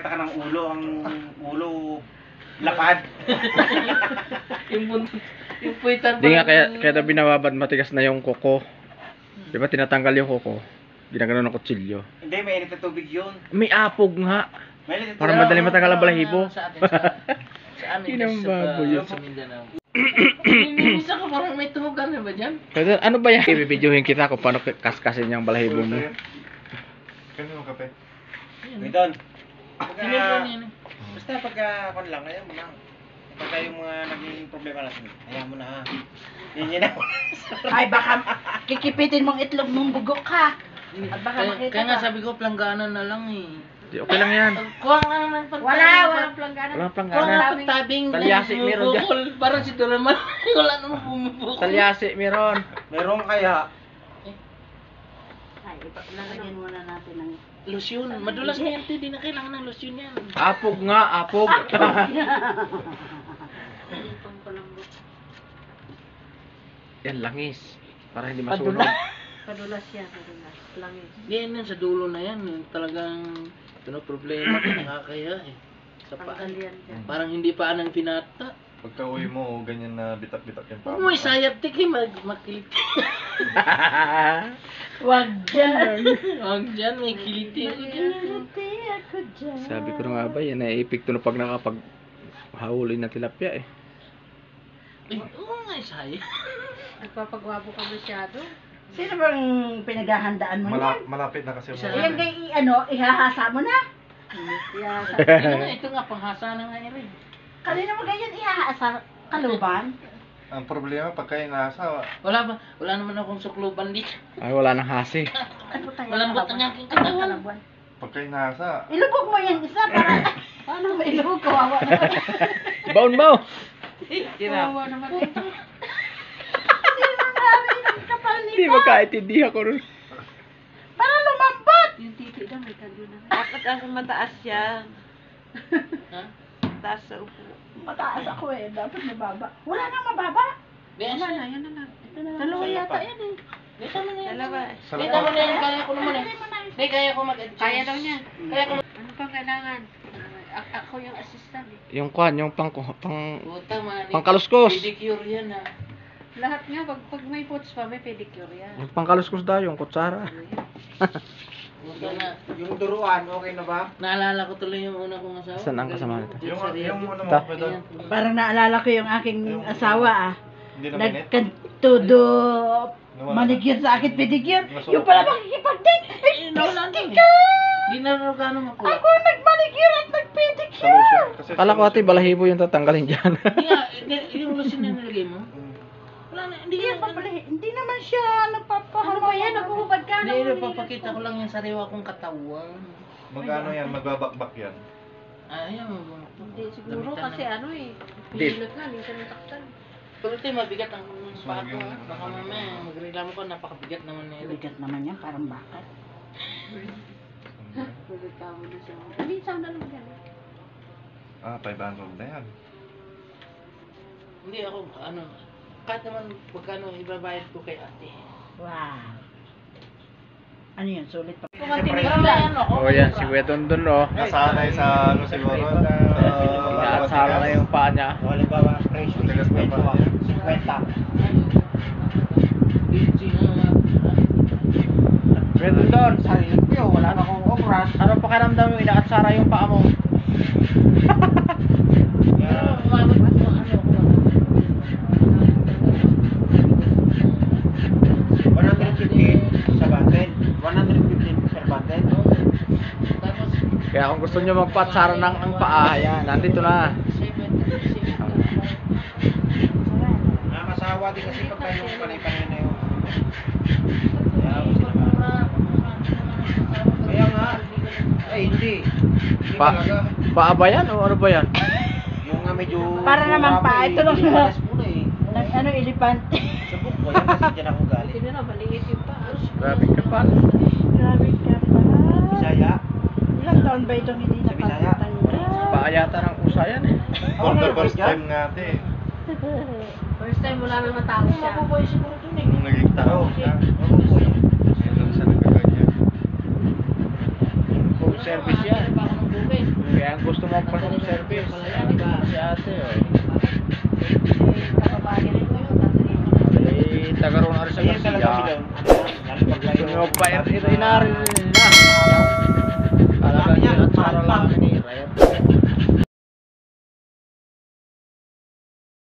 magkakita ka ng ulo, ang ulo lapad. Yung puwitan Di nga kaya daw binababad matigas na yung kuko. Di ba tinatanggal yung kuko? Ginagano ng kutsilyo. Hindi, may init na tubig yun. May apog nga. May init na Para tubig. madali matagal ang balahibo. Sa atin, sa amin Inang kasi baboy yun. sa Mindanao. Minsan ka parang may tuhugan na ba dyan? Pero ano ba yan? Ibibidyohin kita kung paano kaskasin yung balahibo mo. Kanino kape? Wait doon. Sinilpan yan eh. Basta pagka kon lang, ayaw mo na. Pagka yung mga naging problema natin, ayaw mo na. Yan yun ako. Ay, baka kikipitin mong itlog ng bugok ka. At baka makita Kaya nga ka. sabi ko, plangganan na lang eh. Di, okay lang yan. Kuha nga naman pag Walang planggana. Walang Kuha planggana. nga pagtabing Talyasi, meron dyan. bumubukol. Parang si Doraemon. Wala naman bumubukol. Talyasi, meron. Meron kaya. Ay, lalagyan muna natin ng... Lotion. Madulas na yan, hindi na kailangan ng lotion yan. Apog nga, apog. Yan, langis. Para hindi masunog. Padulas yan, padulas. Langis. Yan yan, sa dulo na yan. Talagang, ito na problema ko, nakakaya eh. Sa paa. Tanggal yan dyan. Parang hindi pa anang pinata. Pagka uwi mo, ganyan na bitak-bitak yung Huwag mo isayap, tiki, makiliti. Wag dyan. Huwag dyan, may kiliti. Kiliti ako dyan. Sabi ko na nga ba, yan ay epekto na pag nakapag-hahuli ng tilapia eh. Eh, oo nga isayap. Nagpapagwapo ka masyado. Sino bang pinaghahandaan mo yan? Malapit na kasi Isa- Iyan kay ihahasa mo na. Ihahasa. Ito nga, panghasa na nga rin. Kanina mo ganyan ihahasa? Kaluban? Ang problema, pagka inasa, Wala naman akong sukluban dito. Ay, wala nang hasi. Ano tayo? Malambot ang aking katawan. pagka inasa, Ilubog mo yan isa para... Paano may ilubog? Kawawa naman. Baon mo! Kawawa naman ito. Sino nangyari ng kapal nito? Hindi magkaintindihan ko rin. Para lumambot! Yung titi daw may kalyo na. Dapat ang mataas yan. Ha? Mataas sa upo. Mataas ako eh. Dapat mababa. Wala nang mababa. Yes. Wala na. Yan na lang. Ito na lang. Dalawa Sa'yo yata pa. yan eh. Dito mo na yan. Dalawa. Dito mo na yan, kaya ko naman eh. Hindi, kaya ko mag-adjust. Kaya daw niya. Kaya ko Ano pang kailangan? Ako yung assistant eh. Yung kwan, yung pang Puta, man. pangkaluskos. Pedicure yan ah. Lahat nga, pag may boots pa, may pedicure yan. Yung pangkaluskos daw, yung kutsara. Puta na. Yung duruan, okay na ba? Naalala ko tuloy yung una kong asawa. Saan ang kasama nito? yung ano mo, Ta- pwede, Parang naalala ko yung aking asawa ah. hindi na minute. Nagkantudo manicure sa akin, pedicure. Yung pala makikipag-date. Ay, nasty ka! Di na rin gano'ng makuha. Ako nag-manicure at Sa nag-pedicure. lotion. Kasi Kala ko ate, balahibo yung tatanggalin dyan. Hindi nga, yung lotion na nilagay mo. Wala na, hindi Hindi, yan. hindi naman siya nagpapahama. Ano ba yan? Nagpuhubad ka? Hindi, napapakita ko lang yung sariwa kong katawan. Magano yan, magbabakbak yan. Ayaw mo ba? Hindi, siguro kasi ano eh. Hindi. Pilot na, minsan nataktan. Pero ito, mabigat ang spot ko. Baka mamaya, magreklamo ko, napakabigat naman na ito. Bigat naman yan, parang bakat. Pwede ka mo na siya. Minsan na lang yan. 500 na yan. Hindi ako, ano, kahit naman pagkano ibabayad ko kay ate. Wow. Ano yun, sulit pa. Pero may ano ako. Oh yan, si Kuya Dondon oh. Nasanay sa ano siguro, sa Inaasara na yung paa niya. O, halimbawa, presyo, Matigas na pa. 50. Kuya Dondon, Sarili ko yun, wala na akong obras. ano pakiramdam mo inaatsara yung paa mo? Pero umabot mo ano ko. 150 sa bundle. 115 per bundle. Tapos, Kaya kung gusto nyo magpaatsara ng ang paa, yan, nandito na. 7. Nakakasawa din kasi pagka yung panay-panay na yun. Kaya nga, ay hindi. Hindi Pa talaga. paa ba yan o ano ba yan? Yung nga medyo... Para naman pa, ito lang Hindi na. pares muna eh. Ano, elepante. Subok ko yan kasi dyan ako galing. Hindi na, maliit yung pa. Grabe ka pa. Grabe ka pa. Bisaya. Ilang taon ba itong hindi Sa Bisaya. napapatanda? Paa yata ng usa yan eh. For the first time nga ate, First time wala na matao siya. Mabuboy siguro dun eh. nung naging tao siya, yun lang siya nagkaganyan. Full service yan. Pa ako ng bukid. Kaya pa ng service. Si ate, oh. Taga roon na rin sa Ayun talaga Garcia. sila. Lalo pag kayo. Yung pa, inaari na. Talagang